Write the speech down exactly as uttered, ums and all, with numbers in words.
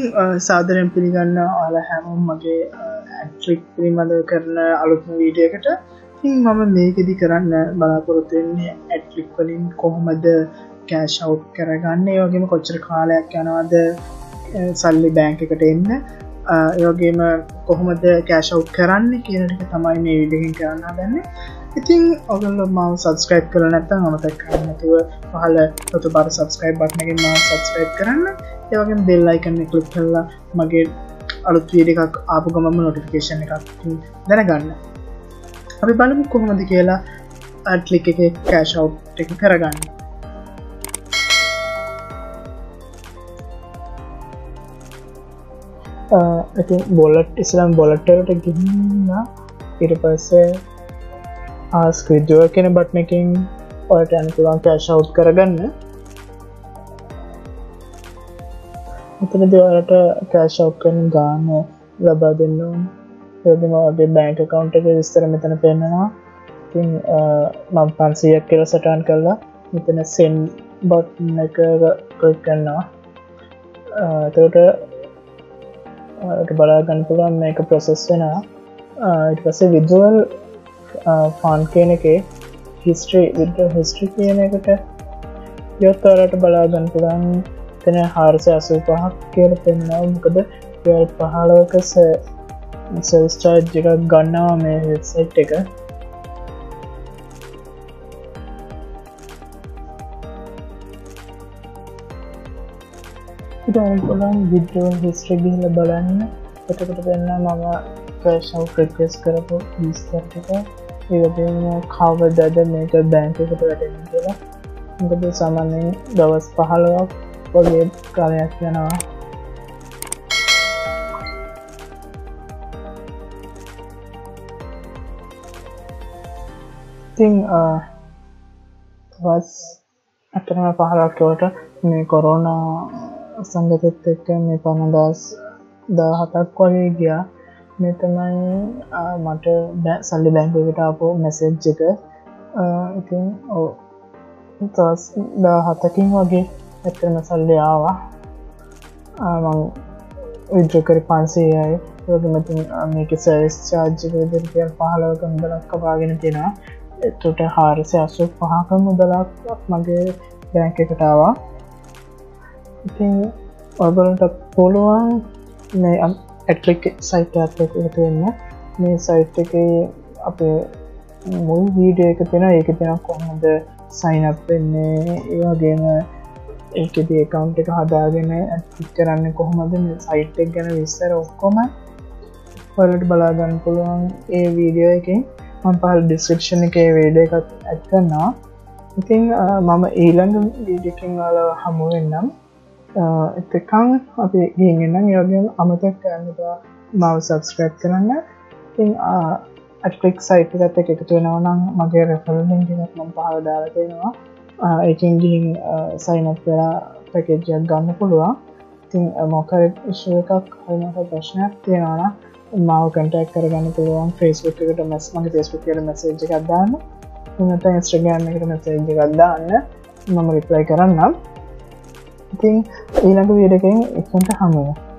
සාදරයෙන් පිළිගන්න ඔයාලා හැමෝම මගේ ඇඩ්ලික් පිළිබඳව කරන අලුත්ම වීඩියෝ එකට. ඉතින් මම මේකෙදි කරන්න බලාපොරොත්තු වෙන්නේ ඇඩ්ලික් වලින් කොහොමද කෑෂ් අවුට් කරගන්නේ, ඒ වගේම කොච්චර කාලයක් යනවද සල්ලි බැංක් එකට එන්න, ඒ වගේම කොහොමද කෑෂ් අවුට් කරන්නේ කියන ටික තමයි මේ වීඩියෝ එකෙන් කරන්න හදන්නේ. ඉතින් ඔයගොල්ලෝ මාව සබ්ස්ක්‍රයිබ් කරලා නැත්නම් අමතක කරන්න නැතුව පහළ රතු පාට සබ්ස්ක්‍රයිබ් බටන් එකෙන් මාව සබ්ස්ක්‍රයිබ් කරන්න. ඒ වගේම බෙල් අයිකන් එක ක්ලික් කරලා මගේ අලුත් වීඩියෝ එකක් ආපු ගමන්ම නොටිෆිකේෂන් එකක් දැනගන්න. අපි බලමු කොහොමද කියලා ඇඩ්ලික් එකේ කෑෂ් අවුට් එක කරගන්න. ඉතින් බොලට් ඉස්සෙල්ලාම බොලට් වලට ගිහින් ඊට පස්සේ ask withdraw කියන බටන් එකෙන් ඔයාලට යන්න පුළුවන් කෑෂ් අවුට් කරගන්න. මෙතනදී ඔයාලට කෑෂ් අවුට් කරන ගාණ ලබා දෙන්න ඕනේ. ඒ වගේම ඔයාගේ බැංක් account එකේ විස්තර මෙතන පෙන්නනවා. ඉතින් මම පන්සීයක් කියලා සටහන් කරලා මෙතන send බටන් එක ක්ලික් කරනවා. එතකොට ඔයාලට බලා ගන්න පුළුවන් මේක process වෙනවා. ඊට පස්සේ withdrawal ෆන් කියන එකේ හිස්ට්‍රී විඩ්‍රෝ හිස්ට්‍රී කියන එකට යොත් ඔයාලට බලා ගන්න පුළුවන්. එතන හාරසිය අසූ පහක් කියලා පෙන්නනවා. මොකද රුපියල් පහළොවක සර්විස් චාර්ජ් එකක් ගන්නවා මේ වෙබ්සයිට් එක. ඉතින් පුළුවන් විඩ්‍රෝ හිස්ට්‍රී ගිහලා බලන්න. එතකොට පෙන්නනවා මම කෑෂ් අවුට් රික්වෙස්ට් කරපු විස්තර ටික. ඒ වගේම කවදාද මේක බැංක් එකට වැටෙන්නේ කියලා. මොකද සාමාන්‍යයෙන් දවස් පහළොවක් වගේ කාලයක් යනවා. ඉතින් දවස් අතරම පහළොවක් වලට මේ කොරෝනා සංගතෙත් එක්ක මේ පනදාස් දහහතක් වගේ ගියා. මේ තමයි මට සල්ලි බැංකුවකට ආපු මැසේජ් එක. ඉතින් ඔව් දවස් දහහතකින් වගේ ඇත්තටම සල්ලි ආවා. මම විඩ්‍රෝ කරේ පන්සීයයි. ඒ වගේම ඉතින් මේකේ සර්විස් චාර්ජ් එක විදිහට රුපියල් පහළොවක මුදලක් කපාගෙන තියෙනවා. ඒකට හාරසිය අසූ පහක මුදලක් මගේ බැංක් එකට ආවා. ඉතින් ඔයගොල්ලන්ට පුළුවන් මේ ඇඩ්ලික් සයිට් එකත් එක්ක එකතු වෙන්න. මේ සයිට් එකේ අපේ මුල් වීඩියෝ එක තියෙනවා. ඒකේ තියෙනවා කොහොමද sign up වෙන්නේ, ඒ වගේම ඒකේදී account එක හදාගෙන ඇඩ්ලික් කරන්නේ කොහොමද, මේ සයිට් එක ගැන විස්තර ඔක්කොම ඔයාලට බලා ගන්න පුළුවන් ඒ වීඩියෝ එකෙන්. මම පහළ description එකේ වීඩියෝ එකත් ඇඩ් කරනවා. ඉතින් මම ඊළඟ වීඩියෝ එකකින් ඔයාලව හමු වෙන්නම්. එතකන් අපි ගිහින් එන්නම්. ඒ වගේම අමතක කරන්න එපා මාව සබ්ස්ක්‍රයිබ් කරන්න. ඉතින් ඇඩ්ලික් සයිට් එකත් එක්ක එකතු වෙනවා නම් මගේ රෙෆරල් ලින්ක් එකක් මම පහළ දාලා තියෙනවා. ඒකෙන් ගිහින් sign up වෙලා පැකේජ් එකක් ගන්න පුළුවන්. ඉතින් මොකක් හරි ඉෂුව එකක් හරි මොකක් ප්‍රශ්නයක් තියෙනවා නම් මාව contact කරගන්න පුළුවන්. Facebook එකට මගේ Facebook එකට message එකක් දාන්න. නැත්නම් Instagram එකට message එකක් දාන්න. මම reply කරන්නම්. ඉතින් ඊළඟ වීඩියෝ එකෙන් එක්කන්ට හමු වෙනවා.